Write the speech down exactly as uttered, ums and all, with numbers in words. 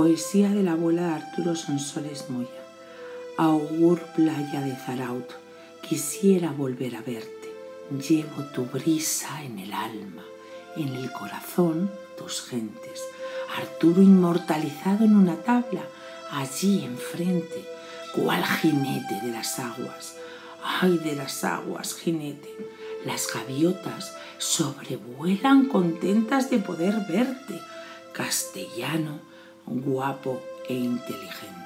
Poesía de la abuela de Arturo Sonsoles Moya. Augur playa de Zaraut, quisiera volver a verte. Llevo tu brisa en el alma, en el corazón tus gentes. Arturo inmortalizado en una tabla, allí enfrente, cual jinete de las aguas. ¡Ay, de las aguas, jinete! Las gaviotas sobrevuelan contentas de poder verte, castellano, guapo e inteligente.